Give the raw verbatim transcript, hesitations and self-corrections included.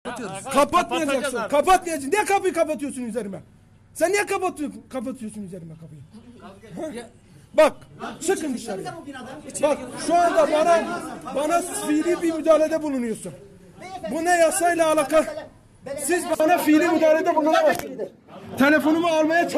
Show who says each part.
Speaker 1: Kapatmayacaksın. Kapatmayacaksın. Niye kapıyı kapatıyorsun üzerime? Sen niye kapatıyorsun, kapatıyorsun üzerime kapıyı? Bak, çıkın dışarıya. Bak, şu anda bana bana fiili bir müdahalede bulunuyorsun. Bu ne yasayla alakalı? Siz bana fiili müdahalede bulunamazsınız. Telefonumu almaya